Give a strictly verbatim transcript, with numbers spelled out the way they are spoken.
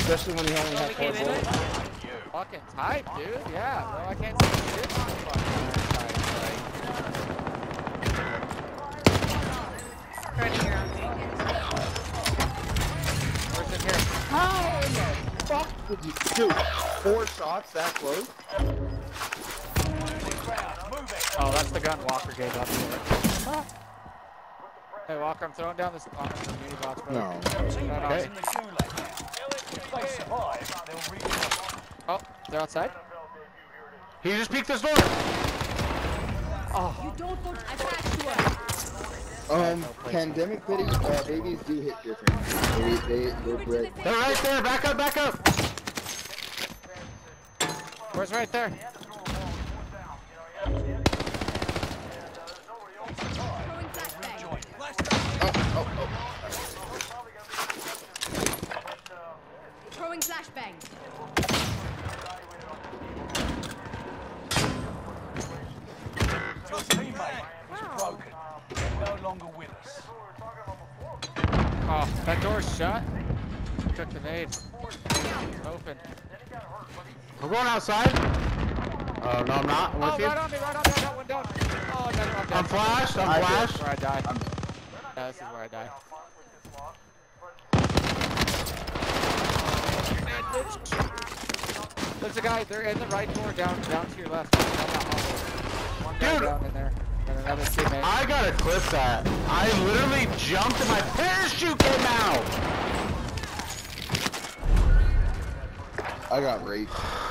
especially when you only have four bullets. Fucking tight, dude. Yeah, bro. I can't see shit. Fucking tight, Right here on me. where's it here? How in the fuck did you do four shots that close? Oh, that's the gun Walker gave up for it. Hey, Walker, I'm throwing down this on the mini box, bro. No. No, no. Okay. Oh, they're outside? He just peeked this door. Oh. You don't go attached to us. Um, pandemic babies, uh, babies do hit different. They, they, they're bred. They're right there. Back up, back up. Where's right there? Throwing flashbang. Your teammate was broken. They're no longer with us. Oh, that door's shut. Took the nade. Open. I'm going outside. Oh, no, I'm not. I'm with Oh, you. right on me, right on me. I got one down. Oh, no, I'm down. I'm flashed. I'm I did. flashed. Where I die. Yeah, this is where I die. There's a guy. They're in the right door, down, down to your left. One guy Dude. down in there, and another teammate. I gotta clip that. I literally jumped and my parachute came out. I got raped.